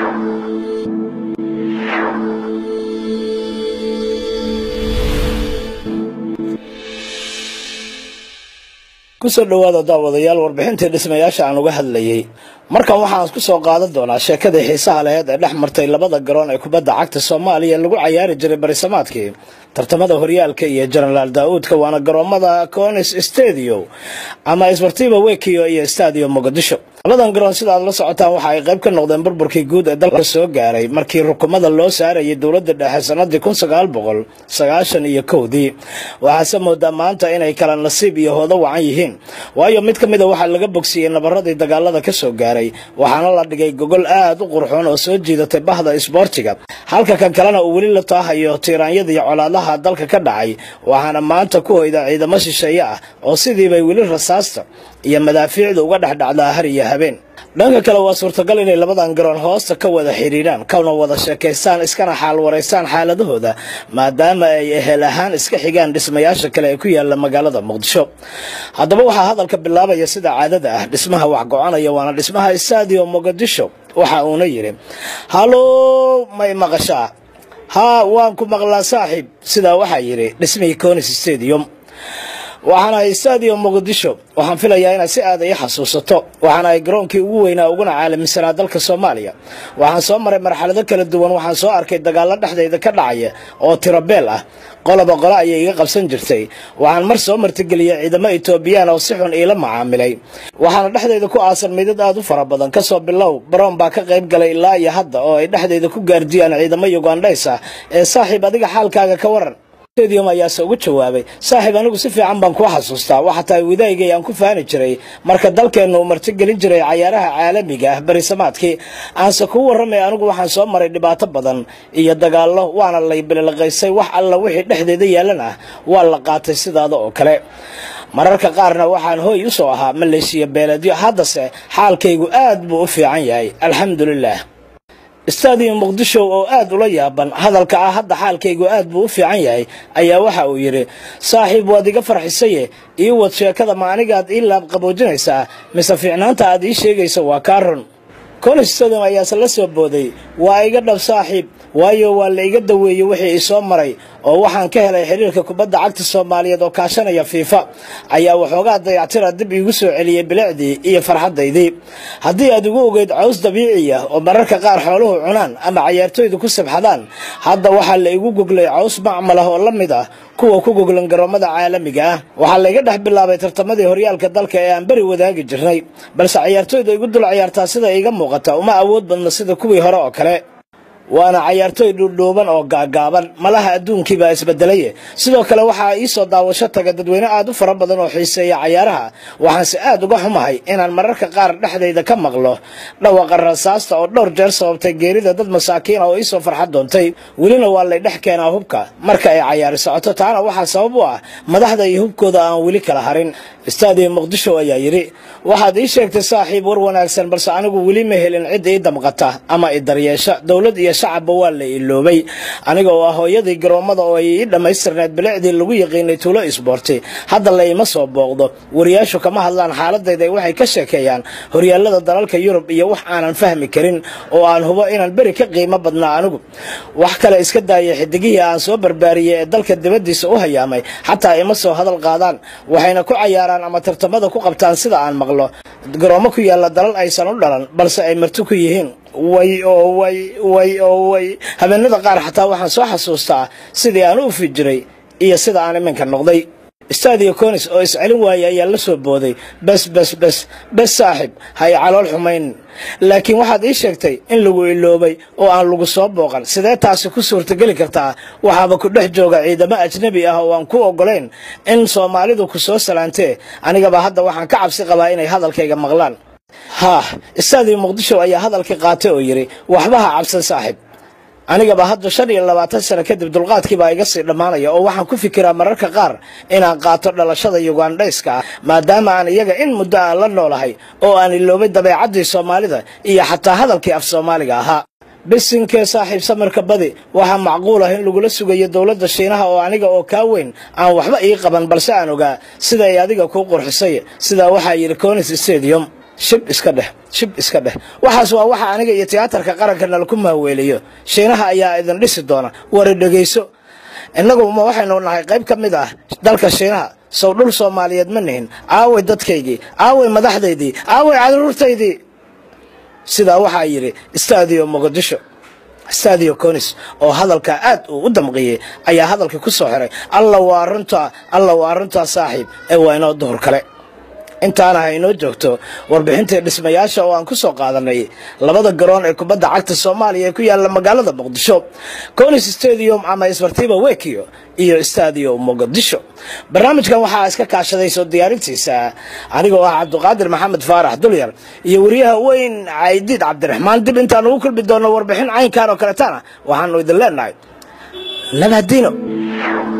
kusoo dhawaada daawadayaal warbixintii dhismayaasha aan uga hadlayay markan waxaan ku soo qaadan doonaa sheekada xiisaha leh ee dhex martay labada garoon ee kubadda cagta Soomaaliya lagu ciyaari jiray barisamaadkii tartamada horyaalka iyo General Daawudka waana garoomada Konis Stadium ama Sportivo Wekio iyo Stadio Mogadisho labadan garoon sida aad la socotaan waxa ay qayb ka noqdeen burburkii guud ee dalka soo gaaray markii rukumada loo saarayay dawladda dhexe sanadii 1991 waxaase moodaa maanta inay kala nasiib iyo hoodo wacan yihiin waayo mid kamid ah waxa laga bogsiyay nabaradii dagaalada ka soo gaaray waxaana la dhigay gogol aad u qurxoon oo soo jiidatay bahda isboortiga halka kan kalena uu wali la taahayo tiiraanyada iyo colaadaha dalka ka dhacay waxaana maanta ku hoyda ciidamo shisheeye ah oo sidii bay wali rasaasta iyo madaafiicda uga dhaxdhacdaa har iyo habeen dhanka kale waa suurtagal inay labadan garoon hoosta ka wada xiriiraan kana wada sheekaystaan iskana xaal wareystaan xaaladahooda maadaama ay ehel ahaan iska xigaan dhismayaasha kale ee ku yaala magaalada Muqdisho haddaba waxaa hadalka bilaabaya sida caadada ah dhismaha wax go'anaya waana dhismaha Stadio Mogadisho waxa uuna yiri halo may maqashaa ha waan ku maqlaa saaxiib sida waxa yiri dhismihii Konis Stadium waxaana Stadio Mogadisho waxaan filayaa in si aad ay xasuusato waxaana ay garoonkii ugu weynaa uguna caalamisan dalka Soomaaliya waxaan soo maray marxalado kala duwan waxaan soo arkay dagaalo dhexdeeda ka dhacaya oo tirabeel ah qolaba qolo ay iga qabsan jirtay waxaan mar soo martigeliyay ciidamo Itoobiyaan oo si xun ila macaamilay waxaana dhexdeeda ku aasan midad aad u fara badan ka soo bilow baroon baa ka qayb galay ilaa iyo hadda oo ay dhexdeeda ku gaardiyaan ciidamo Ugandais ah ee saaxiib adiga xaalkaaga ka waran stadium ayaa soo jawaabay saaxiib anigu si fiican baan ku xasuustaa waxa tahay widaygay aan ku faani jiray marka dalkeenu martigelin jiray ciyaaraha caalamiga ah barisamaadkii aan ku waramay anigu waxaan soo maray dhibaato badan iyo dagaalo waana la bilaqaysay wax alla wixii dhexdeeda yeelana waa la qaatay sidaada oo kale mararka qaarna waxaan hooy u soo ahaa Malaysia beeladyo haddase xaalkaygu aad buu u fiican yahay alxamdulillah Stadio Mogadisho oo aad ula yaaban hadalka ah hadda xaalkaygu aad buu u fiican yahay ayaa waxa uu yiri saaxiib waad iga farxisay iyo wad sheekada ma anigaad ii laab qaboojinaysaa mise fiicnaanta aad ii sheegayso waa kaaron Konis Stadium ayaa la soo booday waa iga dhab saaxiib waayo waa la iga daweeyay wixii ay soo maray oo waxaan ka helay xiriirka kubadda cagta Soomaaliyeed oo kaashanaya FIFA ayaa waxoogaa dayactira dib iigu soo celiyay bilicdii iyo farxadaydii haddii aad ugu ogeyd caws dabiici ah oo mararka qaar xooluhu cunaan ama ciyaartooydu ku sabxadaan hadda waxa la igu goglay caws macmal ah oo la mid ah kuwa ku goglan garoomada caalamiga ah waxa la iga dhex bilaabay tartamadii horyaalka dalka ee aan bari wadaagi jirnay balse ciyaartooydu igu dul ciyaartaa sida iga muuqata uma awood badna sida kuwii hore oo kale waana ciyaartooy dhuudhuuban oo gaagaaban malaha adduunkii baa isbedelay sidoo kale waxa ay soo daawasho taga dadweyne aad u fara badan oo xiiseeya ciyaaraha waxaan si aad uga xumahay inaan mararka qaar dhexdeeda ka maqlo dhawaqa rasaasta oo dhowr jeer sababtay geerida dad masaakiin oo soo farxad doontay welina waa la dhex keenaa hubka marka ay ciyaar socoto taana waxa sabab u ah madaxda iyo hubkooda aan weli kala harin Stadio Mogadisho ayaa yiri waxaad ii sheegtay saaxiib war wanaagsan balse anigu weli ma helin cid ii damqata ama ii daryeesha dawlad iyo shacab waa la iloobay aniga oo hooyadii garoomada oo ay dhamaystirneed bilicdii lagu yaqiinay tuulo isboorti hadda la ima soo booqdo wariyaashu kama hadlaan xaaladayda waxay ka sheekeeyaan horyaalada dalalka Yurub iyo wax aanan fahmi karin oo aan hubo inaan bari ka qiimo badnaa anigu wax kale iska daayay xidigii aan soo barbaariyay ee dalka dibadiisa u hayaamay xataa ima soo hadal qaadaan waxayna ku ciyaaraan ama tartamada ku qabtaan sida aan maqlo garoomo ku yaala dalal aysan u dhalan balse ay marti ku yihiin way habeenada qaar xataa waxaan soo xasuustaa sidii aan u fijiray iyo sida aan iminka noqday Stadio Konis oo iscelin waayay ayaa la soo booday bas saaxiib hay calool xumayn laakiin waxaad ii sheegtay in lagu iloobay oo aan lagu soo booqan sidee taasi ku suurtagali kartaa waxaaba ku dhex jooga ciidamo ajnabi ah oo aan ku ogoleyn in Soomaalidu ku soo salaantee anigaba hadda waxaan ka cabsi qabaa inay hadalkayga maqlaan Stadio Mogadisho ayaa hadalkii qaatay oo yiri waxba ha cabsan saaxiib anigaba hadda 25 sano kadib dulqaadkii baa iga sii dhamaanaya oo waxaan ku fikiraa mararka qaar inaan qaato dhalashada Ugandaiska maadaama aan iyaga in muddo aan la noolahay oo aan iloobay dabeecadii Soomaalida iyo xataa hadalkii af Soomaaliga ahaa bisinka saaxiib samarka badi waxa macquul ah in lagu la sugayo dawladda Shiinaha oo aniga oo ka weyn aan waxba ii qaban balse aan ogaa sida ay adiga ku qurxisay sida waxa yiri Konis Stadium shib iska dheh waxaas waa waxa aniga iyo tiyaatarka qaranka nalaku maaweeliyo shiinaha ayaa idin dhisi doona war dhageyso innagu ma waxaynu nahay qayb ka mid ah dalka shiinaha soo dhul Soomaaliyeed ma nihin aaway dadkaygii aaway madaxdeydii aaway caruurtaydii sidaa waxa yiri Stadio Mogadisho Stadio Konis oo hadalka aad u damqiyay ayaa hadalka ku soo xiray alla waa runta saaxiib ee waa inoo door kale intaana hayno joogto warbixinta dhismayaasha oo aan ku soo qaadanay labada garoon ee kubadda cagta Soomaaliya ee ku yaala magaalada Muqdisho Konis Stadium ama Sportiva Wekio iyo Stadio Mogadisho barnaamijkan waxaa iska kaashaday soo diyaarintiisa anigoo ah Cabduqaadir Maxamed Faarax Dulyar iyo wariyaha weyn Caydiid Cabdiraxmaan dib intaan ugu kulmi doono warbixin caynkan oo kale taana waxaanu idin leenahay nabadino